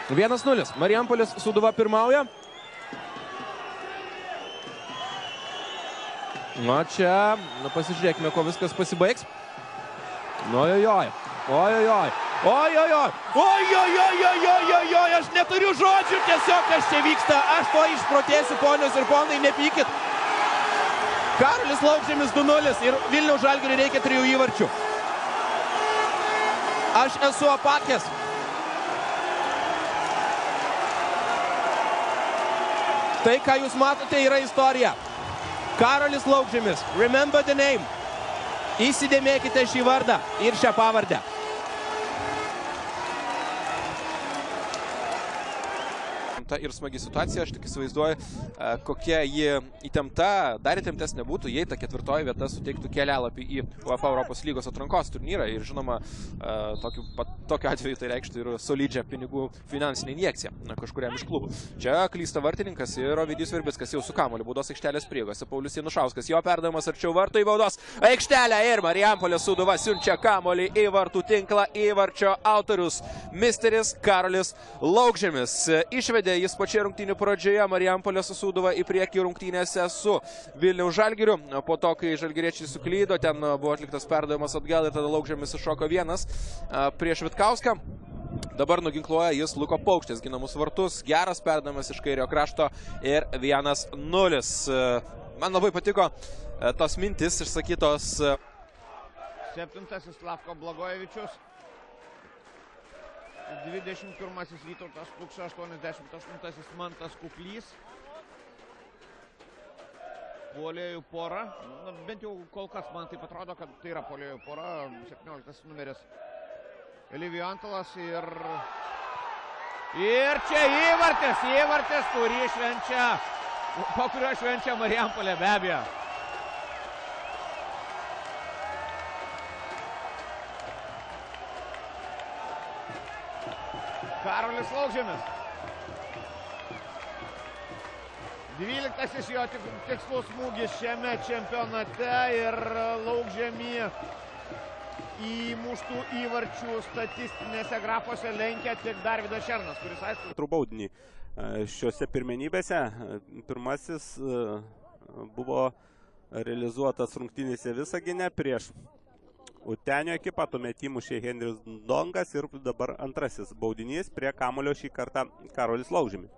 1-0. Marijampolės Sūduva pirmauja. Na čia, pasižiūrėkime, ko viskas pasibaigs. Ojojoj. Ojojoj. Ojojoj. Ojojoj. Aš neturiu žodžių tiesiog, kas čia vyksta. Aš to išprotėsiu, ponios ir ponai, nepykit. Karolis Laukžemis 2-0 ir Vilniaus Žalgiriui reikia 3 įvarčių. Aš esu apakęs. Tai, ką jūs matote, yra istorija. Karolis Laukžemis, remember the name. Įsidėmėkite šį vardą ir šią pavardę. Ir smagi situacija, aš tik įsivaizduoju, kokia ji įtempta, dar įtemptesnė būtų, jei ta 4 vieta suteiktų kelialapį į UEFA Europos lygos atrankos turnyrą ir žinoma, tokiu atveju tai reikštų ir solidžią pinigų finansinę injekciją kažkuriam iš klubų. Čia klysta vartininkas ir Ovidijus Verbickas jau su kamuoliu baudos aikštelės prieigose. Paulius Janušauskas, jo perdavimas arčiau vartų į baudos aikštelę ir Marijampolės Sūduva siunčia kamuolį į vartų tinklą. Įvarčio autorius misteris Karolis Laukžemis. Išvedė jis pačioje rungtynių pradžioje Marijampolės Sūduva į priekį rungtynėse su Vilniaus Žalgiriu. Po to, kai žalgiriečiai suklydo, ten buvo atliktas perdavimas atgal ir tada Laukžemis iššoko vienas prieš Vitkauską. Dabar nuginkluoja jis Luko Paukštės ginamus vartus. Geras perdavimas iš kairio krašto ir 1-0. Man labai patiko tos mintis išsakytos. 7. Slavko Blagojevičius. 21. Vytautas Plukša, 88. Mantas Kuklys. Puolėjų pora. Bent jau kol kas man taip atrodo, kad tai yra puolėjų pora. 17. numeris Elivijų Antalas ir čia įvartis, kurį švenčia, po kurio švenčia Marijampolė be abejo. Karolis Laukžemis. 12. jo tikslus smūgis šiame čempionate ir Laukžemį įmuštų įvarčių statistinėse grafose lenkia tik Darvydas Šernas, kuris aišku baudinį šiuose pirmenybėse. Pirmasis buvo realizuotas rungtynėse Visagine prieš Utenio ekipą, tuomet įmušė Henris Dongas ir dabar antrasis baudinys prie kamulio šį kartą Karolis Laukžemis.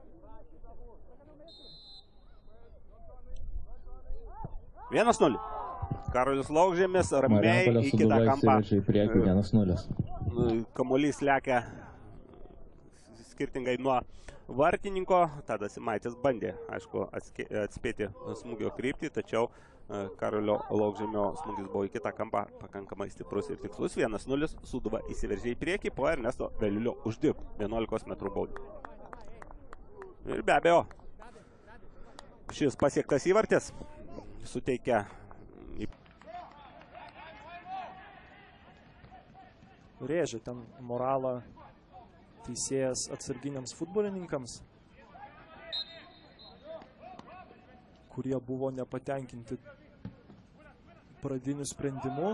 1-0. Karolis Laukžemis ramiai į kitą kampą. Kamuolys lekia skirtingai nuo vartininko. Tadas Simaitis bandė, aišku, atspėti smūgio kryptį, tačiau Karolio Laukžemio smūgis buvo į kitą kampą pakankamai stiprus ir tikslus. 1-0. Sūduva įsiveržė į priekį po Ernesto Veliulio uždirb 11 metrų baudį. Ir be abejo, šis pasiektas įvartis suteikia rėžė ten moralą teisėjas atsarginiams futbolininkams, kurie buvo nepatenkinti pradiniu sprendimu.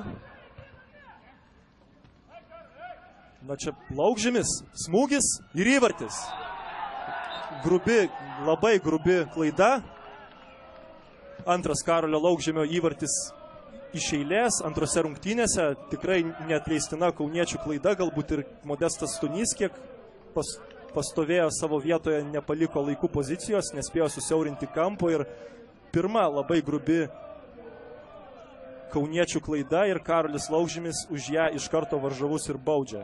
Na čia Laukžemis, smūgis ir įvartis. Grubi, labai grubi klaida. Antras Karolio Laukžemio įvartis iš eilės, antrose rungtynėse. Tikrai neatleistina kauniečių klaida, galbūt ir Modestas Stonys kiek pastovėjo savo vietoje, nepaliko laikų pozicijos, nespėjo susiaurinti kampo ir pirma labai grubi kauniečių klaida ir Karolis Laukžemis už ją iš karto varžovus ir baudžia.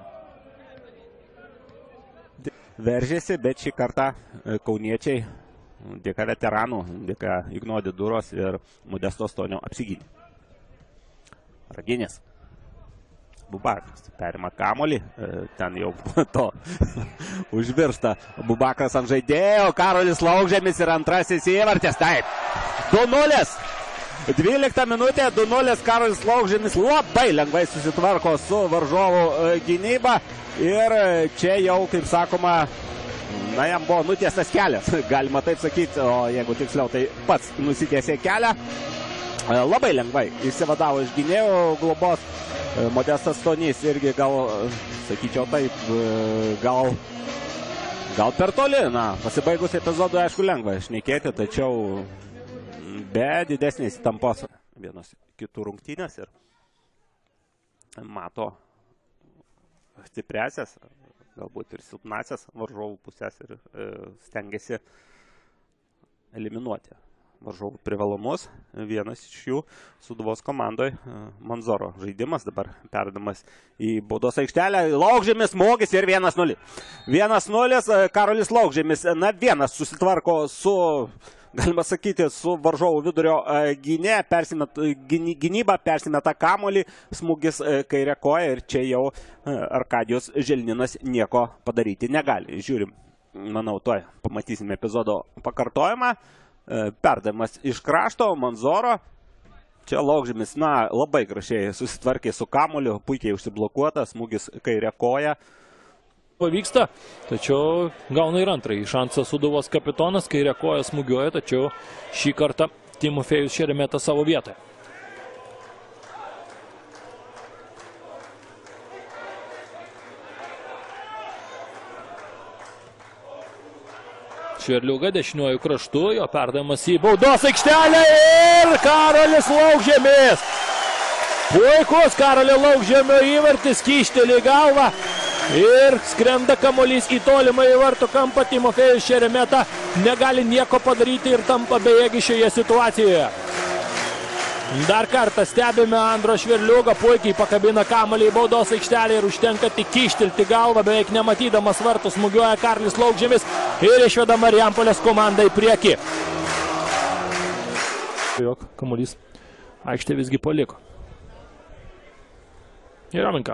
Veržėsi, bet šį kartą kauniečiai dėka veteranų, dėka Igno Diduros ir Modesto Stonio apsigynė. Raginės. Bubakras perima kamolį, ten jau to užvirsta Bubakras ant žaidėjo, Karolis Laukžemis ir antrasis įvartis. Taip, 2-0. 12 minutė, 2-0. Karolis Laukžemis labai lengvai susitvarko su varžovų gynyba ir čia jau, kaip sakoma, na, jam buvo nutiestas kelias, galima taip sakyti, o jeigu tiksliau, tai pats nusitiesė kelią. Labai lengvai išsivadavo iš gynėjų globos. Modestas Stonys irgi gal, sakyčiau taip, gal Gal per toli, na, pasibaigus epizodui aišku lengva šnekėti, tačiau be didesnės įtampos vienos kitų rungtynės ir mato stipresias, galbūt ir silpnasias varžovų pusės ir stengiasi eliminuoti varžovų privalumus. Vienas iš jų Sūduvos komandoje Manzoro žaidimas, dabar perdamas į baudos aikštelę. Laukžemis smūgis ir 1-0. 1-0, Karolis Laukžemis, na, vienas susitvarko su, galima sakyti, su varžovų vidurio gynyba, persimeta kamuolį, smūgis kairė koja ir čia jau Arkadijus Želninas nieko padaryti negali. Žiūrim, manau, tuoj pamatysime epizodo pakartojimą. Perdavimas iš krašto, Manzoro. Čia Laukžemis, na, labai gražiai susitvarkė su kamuoliu, puikiai užsiblokuotas, smūgis kairė koja. Pavyksta, tačiau gauna ir antrąjį šansą Sūduvos kapitonas, kairė koja smūgiuoja, tačiau šį kartą Timofejus Šeremeta savo vietoje. Šerliuga dešiniuoju kraštu, jo perdavimas į baudos aikštelę ir Karolis Laukžemis. Puikus Karolio Laukžemio įvartis, kyšteli į galvą ir skrenda kamuolys į tolimą į vartų kampą. Timofejus Šeremeta negali nieko padaryti ir tampa bejėgi šioje situacijoje. Dar kartą stebime Andro Šverliugą, puikiai pakabina kamuolį į baudos aikštelę ir užtenka tik kyštelti galvą, beveik nematydamas vartų smūgiuoja Karolis Laukžemis ir išveda Marijampolės komandą į priekį. Jok, kamuolys aikštė visgi paliko. Ir Raminka.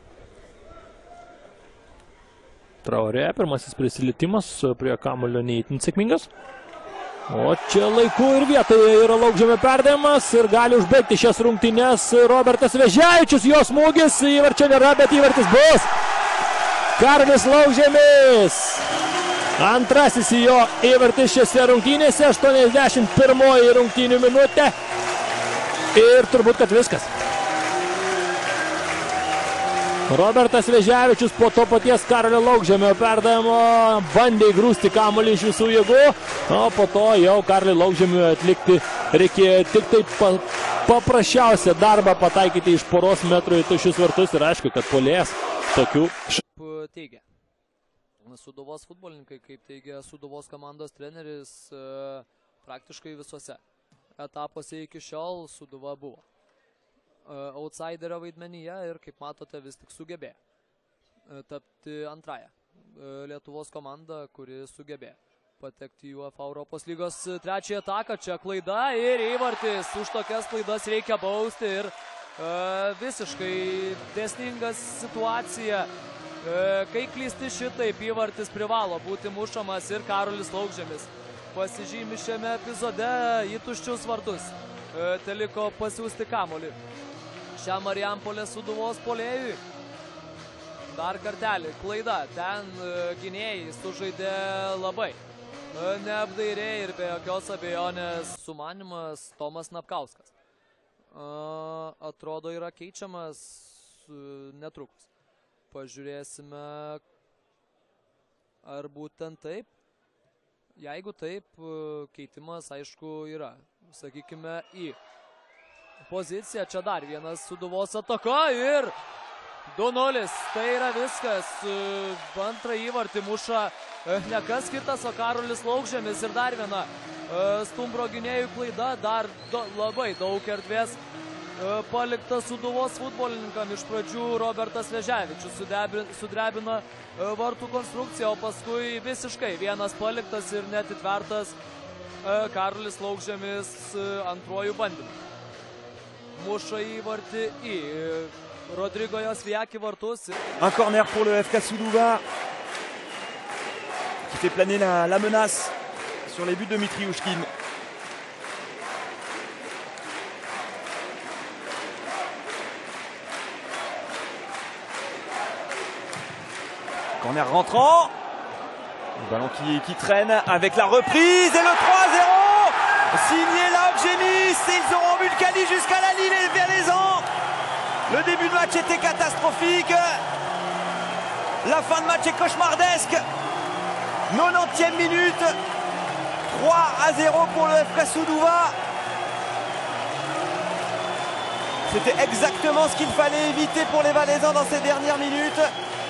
Traorė, pirmasis prisilietimas prie kamuolio neįtin sėkmingas. O čia laiku ir vietoje yra Laukžemio perdavimas ir gali užbaigti šias rungtynes Robertas Veževičius, jo smūgis, įvarčio nėra, bet įvartis bus. Karolis Laukžemis. Antrasis jo įvartis šiose rungtynėse, 81 rungtynių minutė. Ir turbūt, kad viskas. Robertas Veževičius po to paties Karolio Laukžemio perdavimo bandė įgrūsti kamuolį iš visų jėgų, o po to jau Karoliui Laukžemiui atlikti reikėjo tik taip paprasčiausią darbą pataikyti iš poros metrų į tuščius vartus ir aišku, kad puolėjas tokių teigia. Sūduvos futbolininkai, kaip teigia Sūduvos komandos treneris, praktiškai visose etapuose iki šiol Sūduva buvo outsiderio vaidmenyje ir, kaip matote, vis tik sugebėjo tapti antrąją Lietuvos komandą, kuri sugebėjo patekti į UEFA Europos lygos trečiąją etaką. Čia klaida ir įvartis. Už tokias klaidas reikia bausti ir visiškai dėsninga situacija. Kai klysti šitaip, įvartis privalo būti mušamas ir Karolis Laukžemis pasižymi šiame epizode į tuščius vartus. Teliko pasiųsti kamuolį šią Marijampolės Sūduvos puolėjui. Dar kartelį, klaida. Ten gynėjai sužaidė labai neapdairiai ir be jokios abejonės sumanymas Tomas Napkauskas. Atrodo yra keičiamas netrukus. Pažiūrėsime, ar būtent taip. Jeigu taip, keitimas aišku yra. Sakykime į poziciją. Čia dar vienas Sūduvos ataka ir 2-0. Tai yra viskas. Antrą įvartį muša ne kas kitas, o Karolis Laukžemis. Ir dar viena stumbro gynėjų klaida. Dar labai daug erdvės palikta Sūduvos futbolininkam. Iš pradžių Robertas Veževičius sudrebina vartų konstrukciją, o paskui visiškai vienas paliktas ir netitvertas Karolis Laukžemis antruoju bandymu. Muša įvartį į Rodrigo Josviaki vartus. Un corner pour le FK Sudova qui fait planer la menace sur les buts de Mitriushkin. Corner rentrant. Le ballon qui traîne avec la reprise et le 3-0 signé Laukžemis. Ils auront vu le quali jusqu'à la ligne et Verlaisan. Le début de match était catastrophique. La fin de match est cauchemardesque. 90e minute. 3-0 pour le FK Sudova. C'était exactement ce qu'il fallait éviter pour les Valaisans dans ces dernières minutes.